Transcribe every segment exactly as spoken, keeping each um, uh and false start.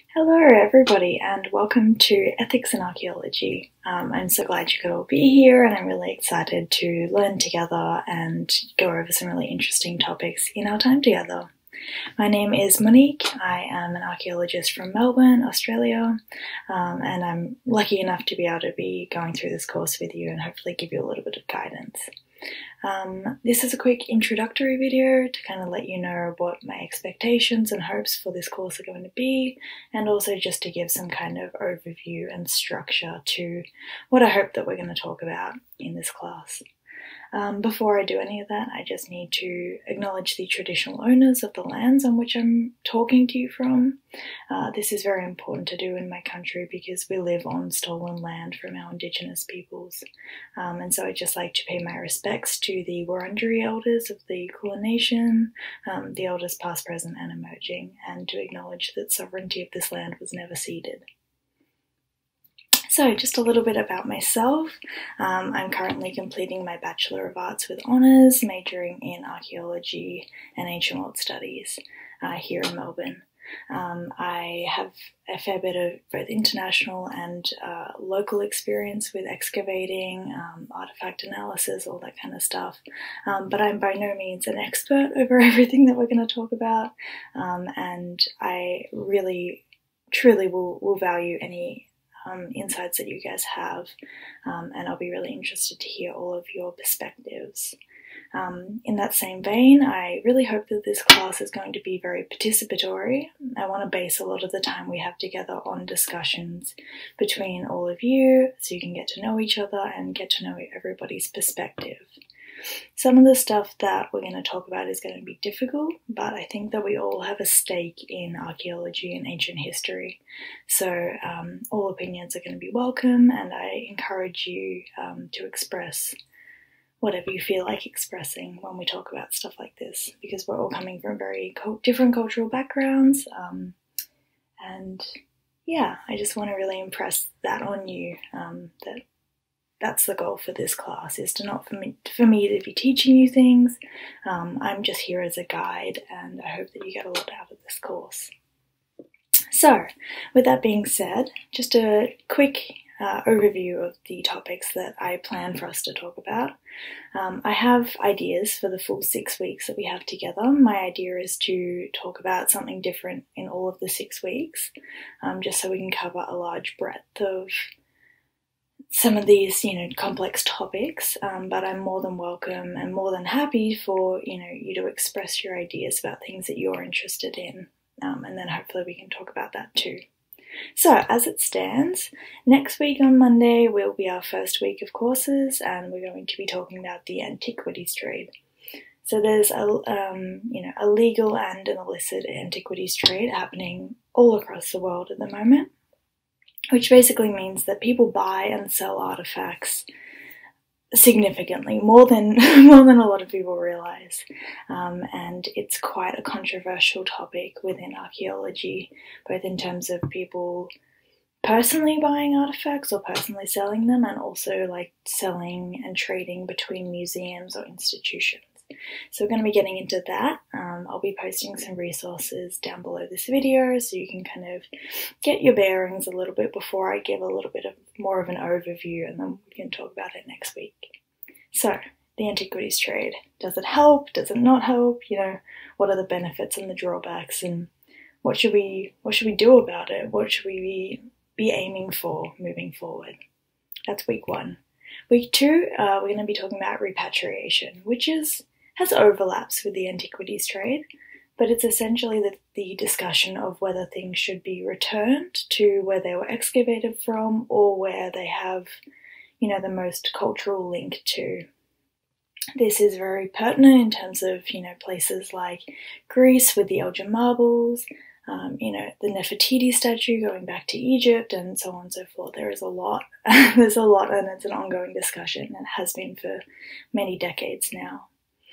Hello everybody and welcome to Ethics in Archaeology. Um, I'm so glad you could all be here and I'm really excited to learn together and go over some really interesting topics in our time together. My name is Monique. I am an archaeologist from Melbourne, Australia, um, and I'm lucky enough to be able to be going through this course with you and hopefully give you a little bit of guidance. Um, this is a quick introductory video to kind of let you know what my expectations and hopes for this course are going to be, and also just to give some kind of overview and structure to what I hope that we're going to talk about in this class. Um, before I do any of that, I just need to acknowledge the traditional owners of the lands on which I'm talking to you from. Uh, this is very important to do in my country because we live on stolen land from our Indigenous peoples. Um, and so I'd just like to pay my respects to the Wurundjeri elders of the Kulin Nation, um, the elders past, present and emerging, and to acknowledge that sovereignty of this land was never ceded. So just a little bit about myself. Um, I'm currently completing my Bachelor of Arts with Honours, majoring in Archaeology and Ancient World Studies uh, here in Melbourne. Um, I have a fair bit of both international and uh, local experience with excavating, um, artifact analysis, all that kind of stuff. Um, but I'm by no means an expert over everything that we're going to talk about. Um, and I really, truly will, will value any Um, insights that you guys have, um, and I'll be really interested to hear all of your perspectives. Um, in that same vein, I really hope that this class is going to be very participatory. I want to base a lot of the time we have together on discussions between all of you so you can get to know each other and get to know everybody's perspective. Some of the stuff that we're going to talk about is going to be difficult, but I think that we all have a stake in archaeology and ancient history. So um, all opinions are going to be welcome, and I encourage you um, to express whatever you feel like expressing when we talk about stuff like this, because we're all coming from very different cultural backgrounds. Um, and yeah, I just want to really impress that on you, um, that that's the goal for this class, is to not for me, for me to be teaching you things. Um, I'm just here as a guide, and I hope that you get a lot out of this course. So, with that being said, just a quick uh, overview of the topics that I plan for us to talk about. Um, I have ideas for the full six weeks that we have together. My idea is to talk about something different in all of the six weeks, um, just so we can cover a large breadth of some of these, you know, complex topics, um, but I'm more than welcome and more than happy for, you know, you to express your ideas about things that you're interested in, um, and then hopefully we can talk about that too. So, as it stands, next week on Monday will be our first week of courses, and we're going to be talking about the antiquities trade. So there's a, um, you know, a legal and an illicit antiquities trade happening all across the world at the moment, which basically means that people buy and sell artifacts significantly, more than more than a lot of people realize. Um, and it's quite a controversial topic within archaeology, both in terms of people personally buying artifacts or personally selling them, and also like selling and trading between museums or institutions. So we're going to be getting into that. Um, I'll be posting some resources down below this video so you can kind of get your bearings a little bit before I give a little bit of more of an overview, and then we can talk about it next week. So, the antiquities trade. Does it help? Does it not help? You know, what are the benefits and the drawbacks, and what should we what should we do about it? What should we be, be aiming for moving forward? That's week one. Week two, uh, we're going to be talking about repatriation, which is has overlaps with the antiquities trade, but it's essentially the, the discussion of whether things should be returned to where they were excavated from, or where they have, you know, the most cultural link to. This is very pertinent in terms of, you know, places like Greece with the Elgin marbles, um, you know, the Nefertiti statue going back to Egypt, and so on and so forth. There is a lot. There's a lot, and it's an ongoing discussion, and has been for many decades now.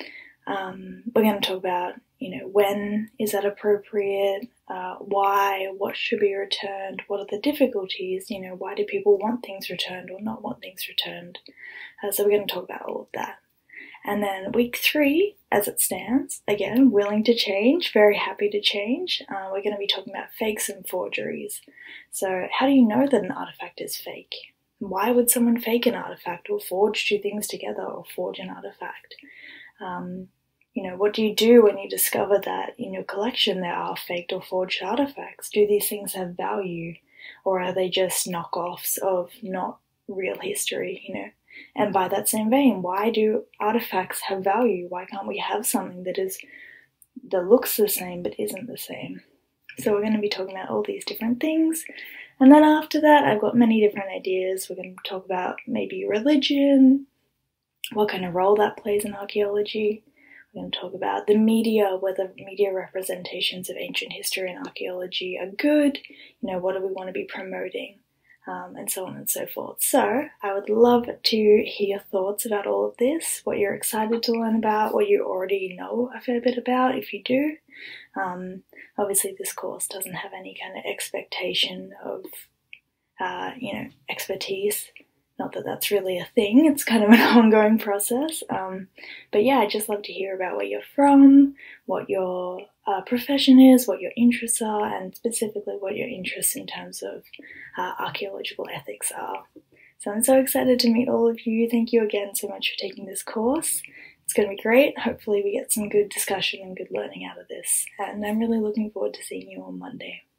Um, we're going to talk about, you know, when is that appropriate, uh, why, what should be returned, what are the difficulties, you know, why do people want things returned or not want things returned. Uh, so we're going to talk about all of that. And then week three, as it stands. Again, willing to change, very happy to change. Uh, we're going to be talking about fakes and forgeries. So how do you know that an artifact is fake? Why would someone fake an artifact or forge two things together or forge an artifact? Um, you know, what do you do when you discover that in your collection there are faked or forged artifacts? Do these things have value, or are they just knockoffs of not real history, you know? And by that same vein, why do artifacts have value? Why can't we have something that is that looks the same but isn't the same? So we're going to be talking about all these different things. And then after that, I've got many different ideas. We're going to talk about maybe religion, what kind of role that plays in archaeology. We're going to talk about the media, whether media representations of ancient history and archaeology are good. You know, what do we want to be promoting? Um, and so on and so forth. So I would love to hear your thoughts about all of this, what you're excited to learn about, what you already know a fair bit about, if you do. Um, obviously this course doesn't have any kind of expectation of, uh, you know, expertise. Not that that's really a thing, it's kind of an ongoing process. Um, but yeah, I'd just love to hear about where you're from, what your uh, profession is, what your interests are, and specifically what your interests in terms of uh, archaeological ethics are. So I'm so excited to meet all of you. Thank you again so much for taking this course. It's going to be great. Hopefully we get some good discussion and good learning out of this. And I'm really looking forward to seeing you on Monday.